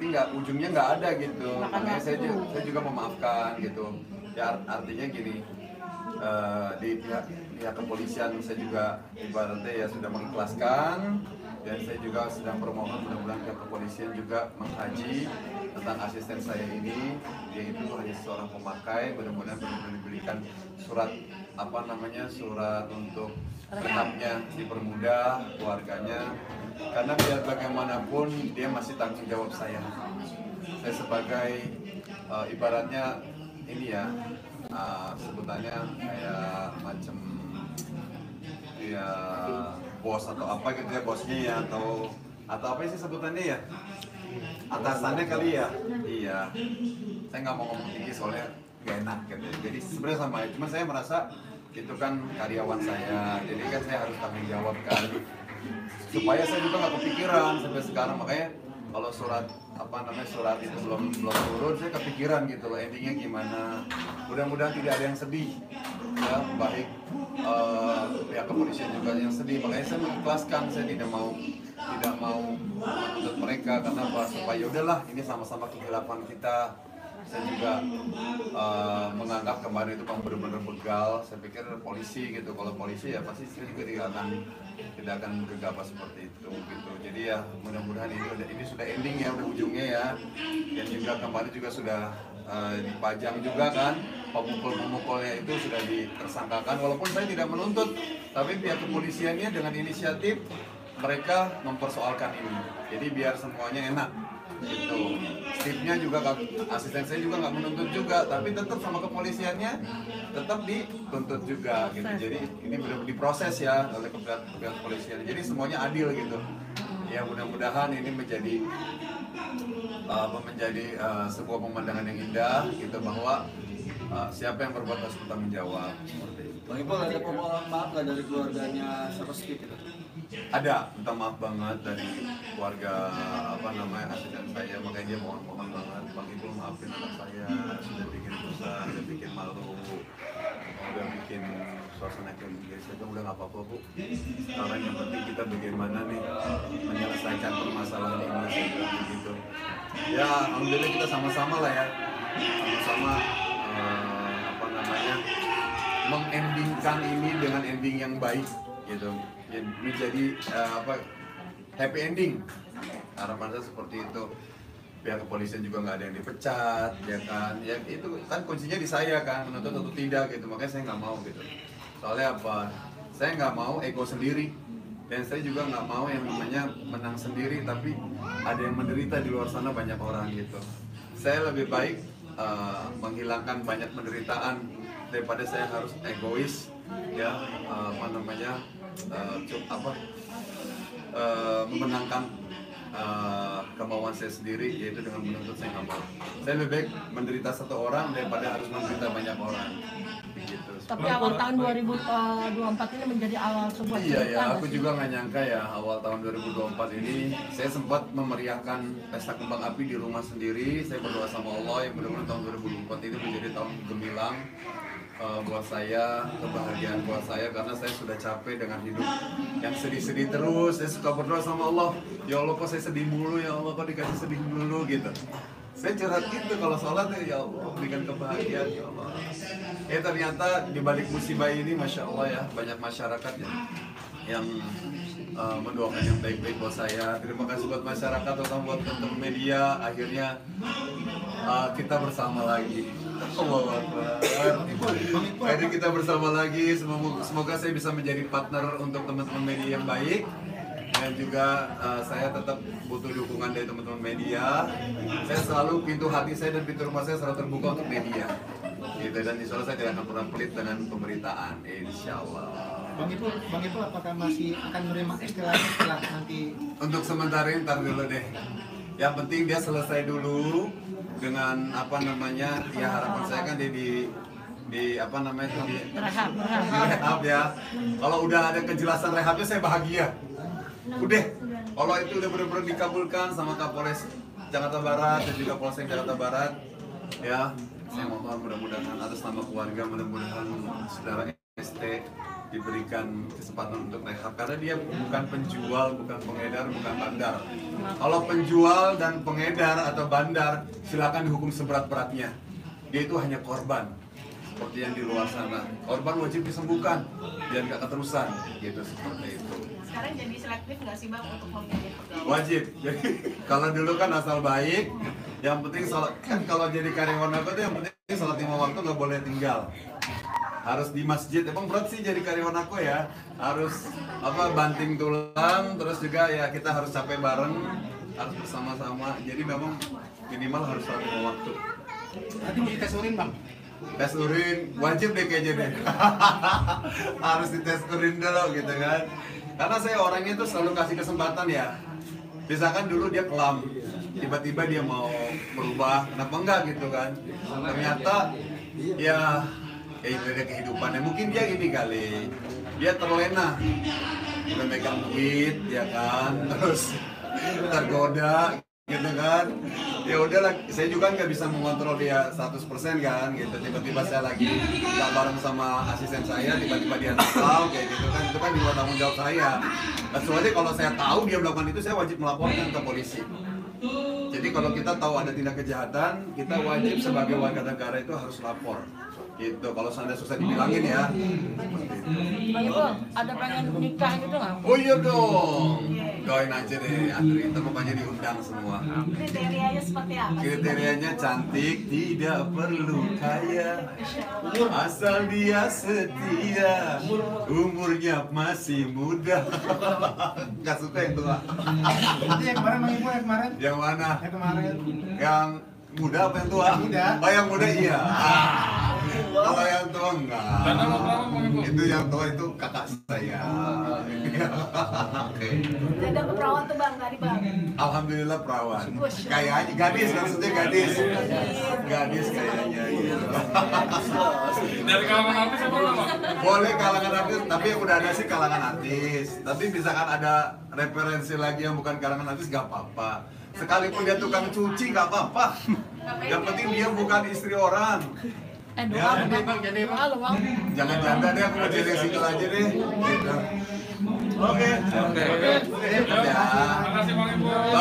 tapi ujungnya nggak ada gitu. Makanya saya juga memaafkan gitu. Ya artinya gini, di pihak kepolisian saya juga ibaratnya ya sudah mengikhlaskan, dan saya juga sedang bermohon mudah-mudahan pihak kepolisian juga mengkaji tentang asisten saya ini, yaitu hanya seorang pemakai, mudah-mudahan benar-benar diberikan surat surat untuk genapnya dipermudah keluarganya, karena biar bagaimanapun dia masih tanggung jawab saya sebagai ibaratnya ini ya, sebutannya kayak macam ya bos atau apa gitu ya, bosnya ya, atau apa sih sebutannya ya, atasannya kali ya. Iya, saya nggak mau ngomong tinggi soalnya gak enak gitu. Jadi sebenarnya sama, cuma saya merasa itu kan karyawan saya, jadi kan saya harus tanggung jawab kan, supaya saya juga nggak kepikiran sampai sekarang. Makanya kalau surat itu belum turun, saya kepikiran gitu loh endingnya gimana. Mudah-mudahan tidak ada yang sedih ya, baik pihak kepolisian juga yang sedih. Makanya saya mengikhlaskan, saya tidak mau menuntut mereka, karena apa, supaya udahlah ini sama-sama kehilapan kita. Saya juga menganggap kemarin itu kamu benar-benar begal. Saya pikir polisi gitu, kalau polisi ya pasti saya juga tidak akan gegabah seperti itu gitu. Jadi ya mudah-mudahan ini sudah ending ya, udah ujungnya ya. Dan juga kemarin juga sudah dipajang juga kan, pemukul-pemukulnya itu sudah ditersangkakan, walaupun saya tidak menuntut, tapi pihak kepolisiannya dengan inisiatif mereka mempersoalkan ini. Jadi biar semuanya enak gitu. Stipnya juga, asisten saya juga nggak menuntut juga, tapi tetap sama kepolisiannya tetap dituntut juga gitu. Jadi ini benar-benar diproses ya oleh pihak kepolisian. Jadi semuanya adil gitu. Ya mudah-mudahan ini menjadi sebuah pemandangan yang indah gitu, bahwa siapa yang berbuat harus bertanggung jawab seperti itu. Bang Ipul, ada permohonan maaf nggak dari keluarganya Sahabat Skip itu? Ada, minta maaf banget dari keluarga asisten saya, makanya dia mohon banget, Bang Ipul maafin anak saya, sudah bikin susah, sudah bikin malu, udah bikin suasana kayak begini. Saya bilang udah nggak apa-apa Bu, sekarang yang penting kita bagaimana nih menyelesaikan permasalahan ini, saya bilang gitu. Ya alhamdulillah kita sama-sama lah ya, sama-sama mengendingkan ini dengan ending yang baik gitu, menjadi happy ending. Harapan saya seperti itu. Pihak kepolisian juga nggak ada yang dipecat ya kan, ya itu kan kuncinya di saya kan, menuntut atau tidak gitu. Makanya saya nggak mau gitu, soalnya apa, saya nggak mau ego sendiri, dan saya juga nggak mau yang namanya menang sendiri tapi ada yang menderita di luar sana banyak orang gitu. Saya lebih baik menghilangkan banyak penderitaan daripada saya harus egois ya, memenangkan kemauan saya sendiri, yaitu dengan menuntut. Saya nggak mau. Saya lebih baik menderita satu orang daripada harus menderita banyak orang begitu. Tapi awal tahun 2024 ini menjadi awal sebuah cerita. Iya ya, aku juga nggak nyangka ya, awal tahun 2024 ini saya sempat memeriahkan pesta kembang api di rumah sendiri. Saya berdoa sama Allah yang mudah-mudahan tahun 2024 ini menjadi tahun gemilang buat saya, kebahagiaan buat saya, karena saya sudah capek dengan hidup yang sedih-sedih terus. Saya suka berdoa sama Allah, ya Allah kok saya sedih mulu, ya Allah kok dikasih sedih mulu gitu. Saya curhat gitu kalau sholat, ya Allah berikan kebahagiaan ya Allah. Ternyata di balik musibah ini Masya Allah ya, banyak masyarakat yang mendoakan yang baik-baik buat saya. Terima kasih buat masyarakat, terutama buat teman-teman media. Akhirnya kita bersama lagi. Akhirnya kita bersama lagi. Semoga saya bisa menjadi partner untuk teman-teman media yang baik. Dan juga saya tetap butuh dukungan dari teman-teman media. Saya selalu, pintu hati saya dan pintu rumah saya selalu terbuka untuk media gitu, dan insya Allah saya tidak akan pernah pelit dengan pemberitaan, insya Allah. Bang Ipul, apakah masih akan menerima istilahnya setelah nanti? Untuk sementara ini ntar dulu deh. Yang penting dia selesai dulu dengan ya harapan saya kan dia di rehab ya. Kalau udah ada kejelasan rehabnya saya bahagia. Udah, kalau itu udah benar-benar dikabulkan sama Kapolres Jakarta Barat dan juga Polsek Jakarta Barat ya, saya mohon mudah-mudahan atas nama keluarga, mudah-mudahan saudara ST diberikan kesempatan untuk rehab karena dia bukan penjual, bukan pengedar, bukan bandar. Kalau penjual dan pengedar atau bandar silakan dihukum seberat-beratnya. Dia itu hanya korban seperti yang di luar sana. Korban wajib disembuhkan biar nggak keterusan gitu seperti itu. Sekarang jadi selektif nggak sih Bang untuk memilih pegawai? Wajib. Jadi kalau dulu kan asal baik, yang penting salat kan kalau jadi karyawan aku tuh yang penting salat 5 waktu nggak boleh tinggal. Harus di masjid. Emang berat sih jadi karyawan aku ya. Harus banting tulang, terus juga ya kita harus capek bareng, harus bersama-sama. Jadi memang minimal harus salat 5 waktu. Nanti mau dites urin Bang. Tes urin wajib deh kayaknya deh. Harus dites urin dulu gitu kan. Karena saya orangnya tuh selalu kasih kesempatan ya. Misalkan dulu dia kelam, tiba-tiba dia mau berubah, kenapa enggak gitu kan? Ternyata ya itu ada kehidupannya. Mungkin dia gini kali, dia terlena, udah megang duit, ya kan, terus tergoda, gitu kan. Ya udahlah, saya juga nggak bisa mengontrol dia 100% kan, gitu. Tiba-tiba saya lagi nggak bareng sama asisten saya, tiba-tiba dia nakal, kayak gitu kan. Itu kan di luar tanggung jawab saya. Kecuali kalau saya tahu dia melakukan itu, saya wajib melaporkan ke polisi. Jadi kalau kita tahu ada tindak kejahatan, kita wajib sebagai warga negara itu harus lapor. Gitu, kalau seandainya susah dibilangin ya. Bang Ibu, ada pengen nikah gitu nggak? Oh iya dong, doain aja deh, antri, ntar pokoknya diundang semua. Kriterianya seperti apa sih? Kriterianya cantik, tidak perlu kaya, asal dia setia, umurnya masih muda. Gak suka yang tua. Nanti yang kemarin Bang Ibu, yang kemarin. Yang mana? Yang kemarin. Yang muda apa yang tua? Yang muda. Oh yang muda iya. Kalau yang tua enggak. Itu yang tua itu kakak saya. Oke. Ada perawan tuh Bang tadi Bang. Alhamdulillah perawan. Kayaknya gadis maksudnya gadis. Gadis kayaknya gitu. Dari kalangan artis apa Bang? Boleh kalangan artis, tapi yang udah ada sih kalangan artis. Tapi misalkan ada referensi lagi yang bukan kalangan artis gak apa-apa. Sekalipun dia tukang cuci gak apa-apa. Yang penting dia bukan istri orang. Doa Ya, Bang, doa loh Bang. Jangan janda deh, aku mau jadi yang single aja deh. Gitu. Oke. Oke. Ya. Makasih Bang Ibu.